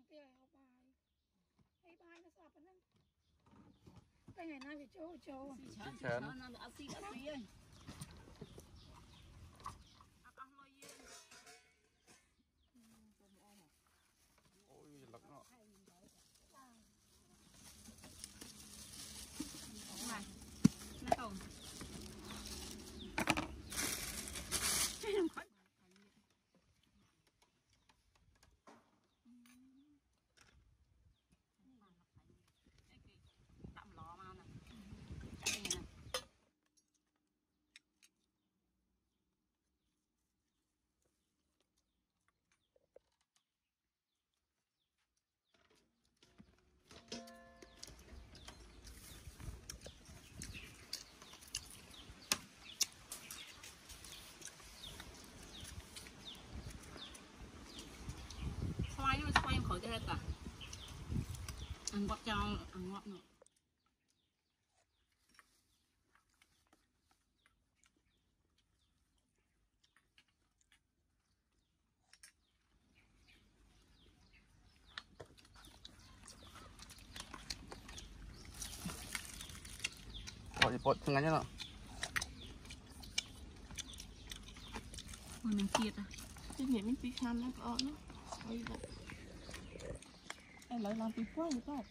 bè ao bài ấy bài nó sập nó cái ngày nay thì chỗ chỗ ôi lật nó không xoay em khỏi cái hết cả ăn ngọt cho ăn ngọt nữa bột thằng ấy nhá mình chia ta cái gì mình bị khăn nó có nó em lại làm việc quá vậy sao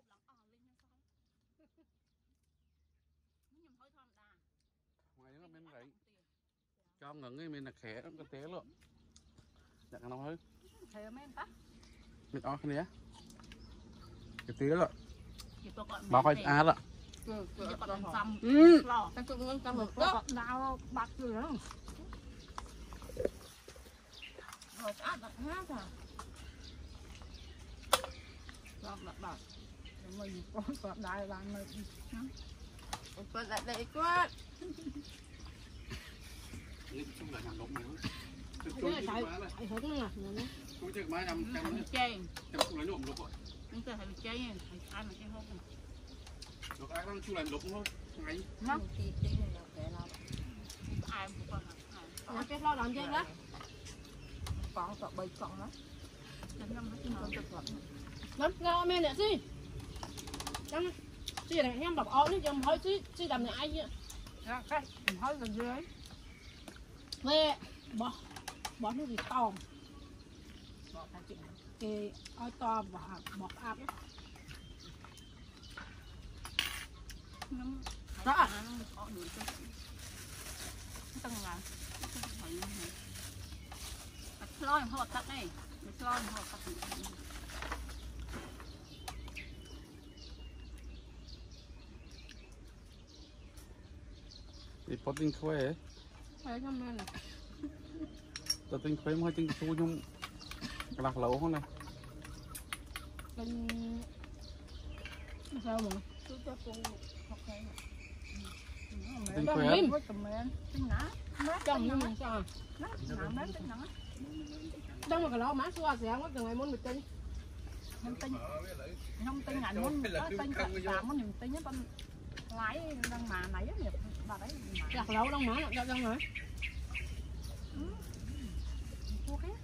ngoài nó bên đấy cho ngẩng cái mình là khẽ nó té luôn đặt nó hơi thầy men tắt mình ó cái này cái té luôn thì tôi gọi bao khoai á rồi còn xăm lò cái cục ngon cầm một đó đào bạc rồi đó rồi ăn đặt hát à làm đặt bạc mình có đại làm mình có lại đây quá chung là hàng đống nữa cái này phải hứng nè cũng chơi máy nằm thành chơi em cũng lấy nộm lục rồi chúng ta thành chơi ai mà chơi không được ai đang chung làm lục thôi ngày nó ai cũng còn nó cái lo làm chơi đó còn sợ bầy còn đó lắm ra men nè gì trong gì này em đọc ó đi trong hỏi chứ làm này ai vậy cái hỏi là dưới về bỏ nó gì to cái oi to và bọt áp đó tăng là lôi họ tắt này lôi họ tắt thì có tinh khỏe phải không nên tao tinh khỏe mới tinh xu nhung lạc lẩu không này tinh sao mà tôi cho cô học này tinh khỏe trong như mình sao đâu mà cái lo má xua sẽ có từng ngày muốn mình tinh không tinh ảnh muốn tinh cả muốn niềm tinh con lái đang mà nãy nghiệp bà đấy lạc lẩu đâu má đâu đâu hả thuốc hết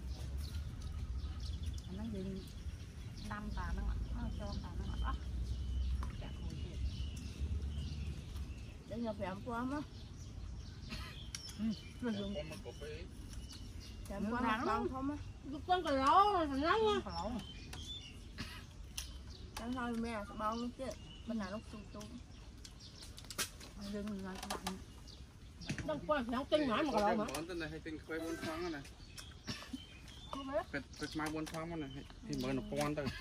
nó gì năm bà nó cho bà nó đó để nhập phèm qua má phèm qua mặt con không á con cái lẩu thành nóng á chẳng thôi mẹ bao nó chứ bên nào nó tung dừng lại các bạn đâu qua nó tinh mãi mà cái lẩu mà tên này hay tinh khỏe bốn tháng này Phết mai 4 tháng này thì mới nó con thôi.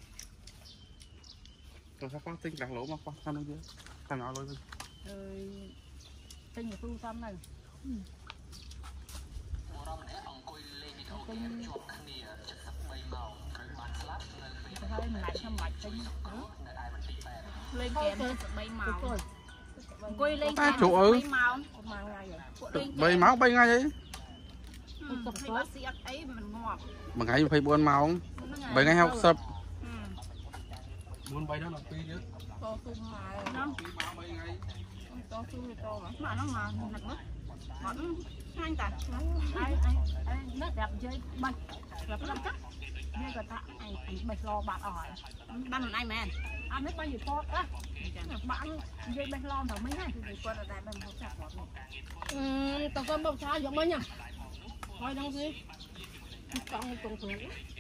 Rồi sao con tinh lạc lỗ mà con sao nó chứ? Thằng nào rồi. Tinh là phương tâm này. Tinh hơi lại xong lại tinh lên kèm bay màu. Quay lên kèm bay màu. Bay máu bay ngay vậy? Bác sĩ ấy mình ngọt. Mà ngày phải buồn màu không? Bay ngay học sập. Buồn bay đó là phi chứ. To sung mà nó bay ngay. To sung thì to mà nó ngọt nặng lắm. Ngọt anh ta. Ai nó đẹp chơi bay. Đẹp lắm chắc. นี่ก็ta anh bạch lo bạn hỏi ban này mẹ ăn hết bao nhiêu pot á bạn dây bạch lo thằng mấy này con ở đây bên không chặt một tao con bông xa giống mấy nhỉ thôi đâu gì con cùng thường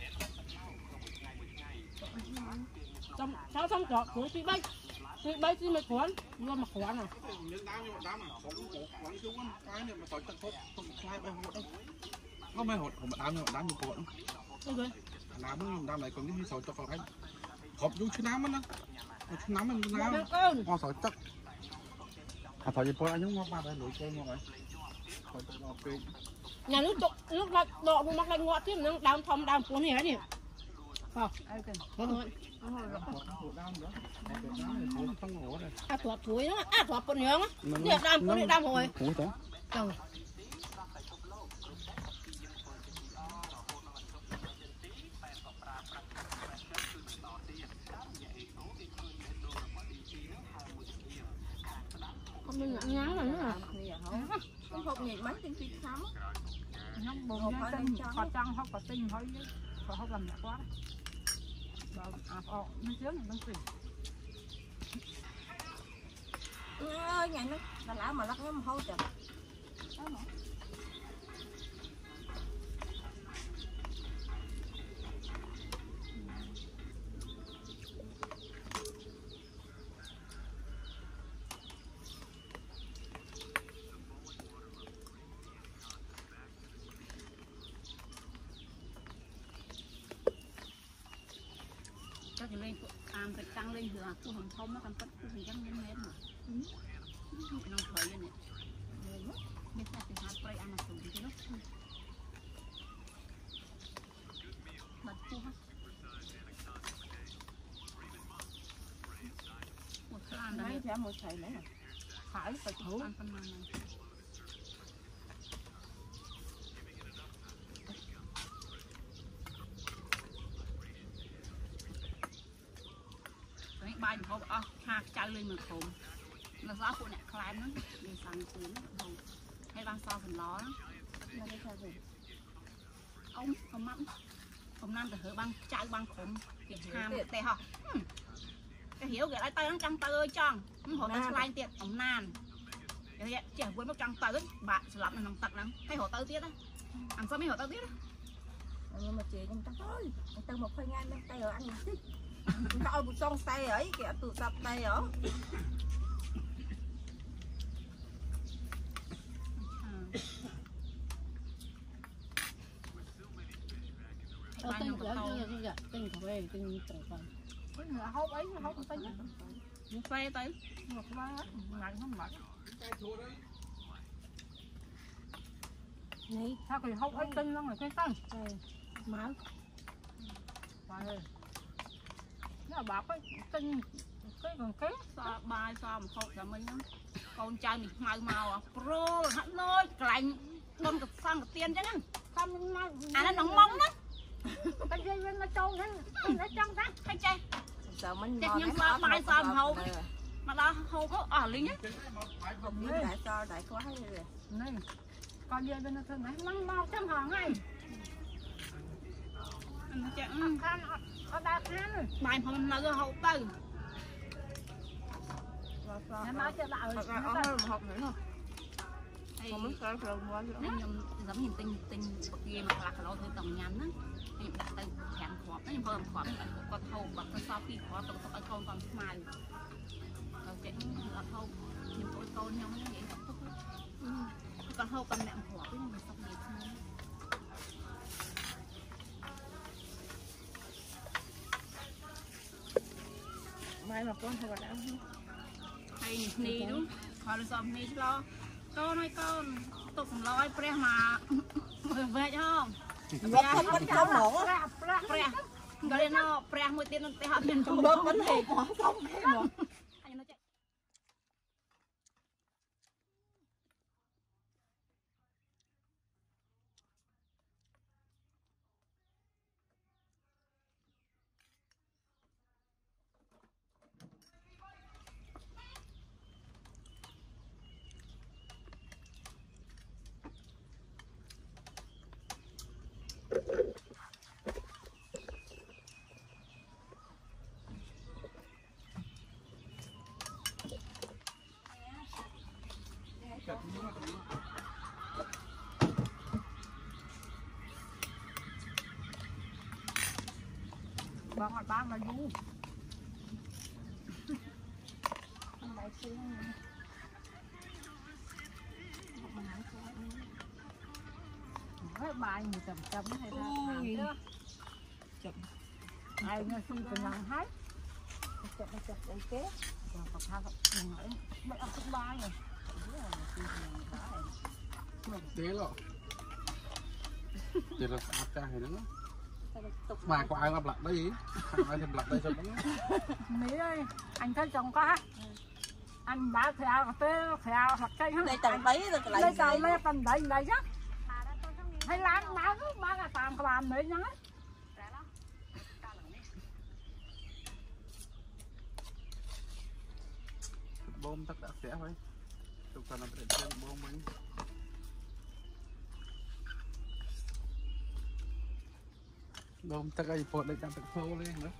trong sáu xong trọ của chị bay chị mày khoán luôn mà khoán à những đám mà có quán chú cái này mà tỏi tận thốt không sai bay hột đâu không bay hột mà đám như cột ok đám này còn cái sỏi cho cái hộp chú chứ nám á chú nám mình nám hoa sỏi chắc sỏi gì cột anh nhúng hoa đây lưỡi cây mọi người nhà lúc là độ một mặt ngọt chứ nó đam thom đam cuốn này nhỉ không thôi thuốc chuối đó thuốc bột nhớ á đam cuốn này đam hồi không nên ngắn rồi nữa à không hộp nhảy bánh trên phi khám nó bồn nó tinh họ trăng họ có tinh họ họ làm nhạt quá rồi nó sướng nó xì ơi ngày nó lá mà lắc nó hôi trời thì lên phải tăng lên thừa của hàng thông nó còn tất của mình dám nhân hết mà nó khởi lên nè biết sao thì hạt cây ăn là sủng chứ nó bật cu ha một ăn đấy giá một thầy nữa phải thử ăn phân này bài họ hạt chạy lên mà khổm là gió phụ nè climb nó đi sang xuống hay ban sau phần ló nó đây sao rồi ông mắm ông nam từ hở băng chạy băng khổm kịp ham tè họ cái hiểu cái tay nó trăng tay ơi trăng họ tay climb tiệt ông nan cái trẻ quên mất trăng tay bạn sẽ làm nó tật lắm hay họ tới tiết á ăn sao mấy họ tới tiết á nhưng mà chị em ta thôi từ một khoai ngang lên tay ở ăn chứ tao một xong tay ấy kìa tụ tập tay ở tinh về tinh trồng phần cái là hốt ấy nó hốt tinh nó phê tới một lá ngạnh không mặn này sao cái hốt ấy tinh nó là cái tăng mặn phải nó bảo cái tinh cái còn cái so bài so mà hộp là mình con trai mình màu à pro hẳn lôi lạnh đâm cực sang cực tiền chứ nhá không nó nóng móng đó cái dây bên nó trâu nó trăng đó thấy chưa giờ mình chắc nhưng so bài so mà hộp mà đó hộp có ở lính á không biết đại cho đại quá hay rồi này con dây bên nó thường này măng màu trăm hàng này có ba tháng bài hôm nay nó hộp từ em nói cho bạn ở học nữa không không biết sao rồi mua nữa nhưng giống nhìn tinh bậc kia mà lạc lâu thôi tổng nhắn á nhưng đặt tay thèm khóa nó nhưng hơn khóa mình còn thâu bậc nó sau khi khóa tổng ở thâu còn mài rồi chuyện là thâu nhưng tôi tôn nhau nó vậy còn thâu còn mẹ khóa cái mình xong gì thôi mai mà con phải ăn hay nì đúng họ là xong nì lo con ơi con tục lo ai pre mà về cho không bánh không mổ pre gọi lên nó pre một tiếng nó té họ bên trong bớt bánh hộp bỏ không Bác ngọt bác là du. Cái bài gì chậm chậm hay ra làm chứ. Ai nghe xung quanh nàng hết. chụp đấy kế Rồi còn tha không hỏi. Mấy ông cũng bài rồi. Thế rồi. Thế là áp ra hay nữa. Mà có ai lặp lại đấy, ai thêm lặp đây cho nó. Mỹ ơi, anh thấy chồng có anh bá theo hoặc cây hết. đây tầng đấy rồi lại Lấy tàu lấy tầng đấy này chứ. Hay làm má cứ má là tạm cái làm đấy nhá. Bom tất đã sẽ thôi. Chúng ta làm để chơi bom mình. Bom tất cái bộ đây đang tự thô lên nữa.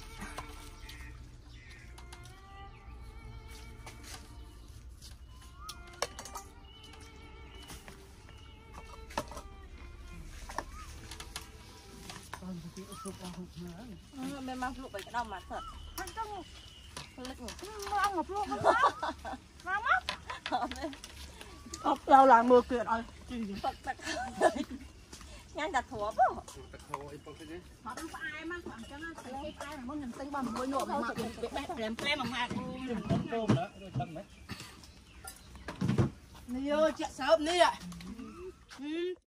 Mình mang lụa bảy cái đau mà thật Anh không lịch ngủ ông một luôn không đó. Ngon lắm. Đâu là 10 kiện rồi. Phật Phật nhanh đặt thua bố Tự thô ấy bộ cái gì? Họ không có ai mà khoảng cho nó cái ai mà muốn nhìn tay bằng môi nổ mà làm mà ngạc Tôm nữa, rồi thân đấy. Nè ơi, chị sớm đi ạ.